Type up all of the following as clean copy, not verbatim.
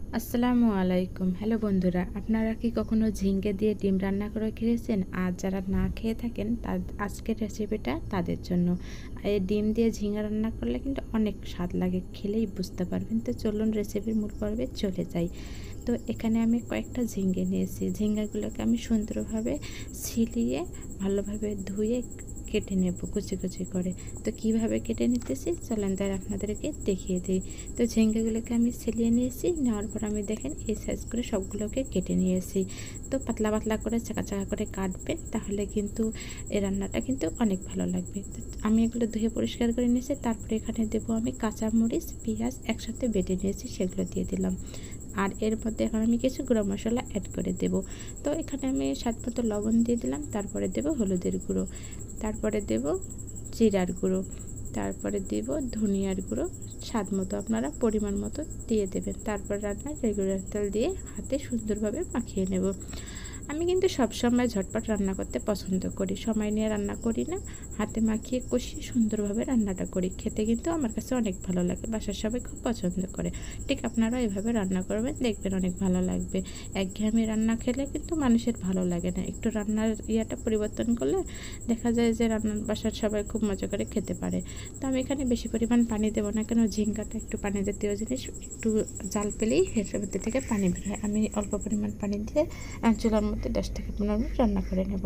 আসসালামু আলাইকুম। হ্যালো বন্ধুরা, আপনারা কি কখনো ঝিঙ্গে দিয়ে ডিম রান্না করে খেয়েছেন? আর যারা না খেয়ে থাকেন আজকের রেসিপিটা তাদের জন্য। এই ডিম দিয়ে ঝিঙ্গা রান্না করলে কিন্তু অনেক স্বাদ লাগে, খেলেই বুঝতে পারবেন। তো চলুন রেসিপির মূল পর্বে চলে যাই। তো এখানে আমি কয়েকটা ঝিঙ্গে নিয়েছি। ঝিঙ্গাগুলোকে আমি সুন্দরভাবে ছিলিয়ে ভালোভাবে ধুয়ে কেটে নেব কুচি কুচি করে। তো কিভাবে কেটে নিতেছি চলেন তাই আপনাদেরকে দেখিয়ে দিই। তো ঝিঙ্গাগুলোকে আমি ছেলিয়ে নিয়েছি, নেওয়ার পর আমি দেখেন এই সাইজ করে সবগুলোকে কেটে নিয়েছি। তো পাতলা পাতলা করে চাকা চাকা করে কাটবেন, তাহলে কিন্তু এই রান্নাটা কিন্তু অনেক ভালো লাগবে। তো আমি এগুলো ধুয়ে পরিষ্কার করে নিয়েছি। তারপরে এখানে দেবো আমি কাঁচামরিচ, পেঁয়াজ একসাথে বেটে নিয়েছি, সেগুলো দিয়ে দিলাম। আর এর মধ্যে এখন আমি কিছু গুঁড়ো মশলা অ্যাড করে দেব। তো এখানে আমি স্বাদ মতো লবণ দিয়ে দিলাম, তারপরে দেব হলুদের গুঁড়ো, তারপরে দেব জিরার গুঁড়ো, তারপরে দেব ধনিয়ার গুঁড়ো। স্বাদ মতো আপনারা পরিমাণ মতো দিয়ে দেবেন। তারপর রান্নায় রেগুলার তেল দিয়ে হাতে সুন্দরভাবে মাখিয়ে নেব। আমি কিন্তু সবসময় ঝটপট রান্না করতে পছন্দ করি, সময় নিয়ে রান্না করি না, হাতে মাখিয়ে কষিয়ে সুন্দরভাবে রান্নাটা করি। খেতে কিন্তু আমার কাছে অনেক ভালো লাগে, বাসার সবাই খুব পছন্দ করে। ঠিক আপনারাও এভাবে রান্না করবেন, দেখবেন অনেক ভালো লাগবে। একঘেয়েমি রান্না খেলে কিন্তু মানুষের ভালো লাগে না, একটু রান্নার ইয়াটা পরিবর্তন করলে দেখা যায় যে রান্নার বাসার সবাই খুব মজা করে খেতে পারে। তো আমি এখানে বেশি পরিমাণ পানি দেবো না, কেন ঝিঙ্গাটা একটু পানি জাতীয় জিনিস, একটু জাল পেলেই এর মধ্যে থেকে পানি বের হয়। আমি অল্প পরিমাণ পানি দিয়ে চুলার মধ্যে 10 থেকে 15 মিনিট রান্না করে নেব।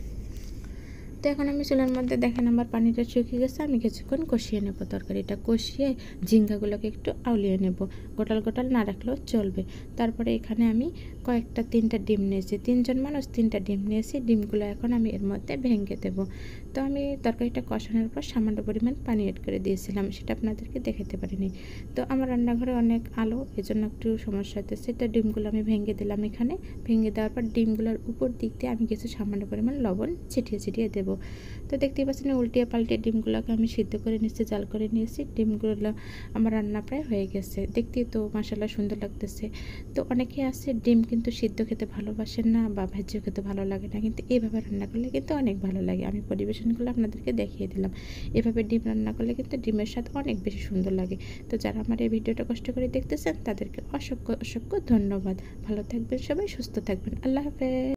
তো এখন আমি চুলার মধ্যে দেখেন আমার পানিটা শুকিয়ে গেছে। আমি কিছুক্ষণ কষিয়ে নেব, তরকারিটা কষিয়ে ঝিঙ্গাগুলোকে একটু আউলিয়ে নেব, গোটাল গোটাল না রাখলেও চলবে। তারপরে এখানে আমি তিনটা ডিম নিয়েছি, 3জন মানুষ 3টা ডিম নিয়েছি। ডিমগুলো এখন আমি এর মধ্যে ভেঙে দেব। তো আমি তরকারিটা কষানোর পর সামান্য পরিমাণ পানি এড করে দিয়েছিলাম, সেটা আপনাদেরকে দেখাতে পারিনি। তো আমার রান্নাঘরে অনেক আলো, এজন্য একটু সমস্যা হতেছে। তো ডিমগুলো আমি ভেঙে দিলাম। এখানে ভেঙে দেওয়ার পর ডিমগুলোর উপর দিক দিয়ে আমি কিছু সামান্য পরিমাণ লবণ ছিটিয়ে দেবো। তো দেখতেই পাচ্ছেন উল্টিয়ে পাল্টে ডিমগুলোকে আমি সিদ্ধ করে নিয়েছি, জাল করে নিয়েছি। ডিমগুলো আমার রান্না প্রায় হয়ে গেছে, দেখতেই তো মাশাআল্লাহ সুন্দর লাগতেছে। তো অনেকে আছে ডিম কিন্তু সিদ্ধ খেতে ভালোবাসেন না বা ভাজিও খেতে ভালো লাগে না, কিন্তু এইভাবে রান্না করলে কিন্তু অনেক ভালো লাগে। আমি পরিবেশন করলে আপনাদেরকে দেখিয়ে দিলাম, এভাবে ডিম রান্না করলে কিন্তু ডিমের স্বাদ অনেক বেশি সুন্দর লাগে। তো যারা আমার এই ভিডিওটা কষ্ট করে দেখতেছেন তাদেরকে অসংখ্য অসংখ্য ধন্যবাদ। ভালো থাকবেন সবাই, সুস্থ থাকবেন। আল্লাহ হাফেজ।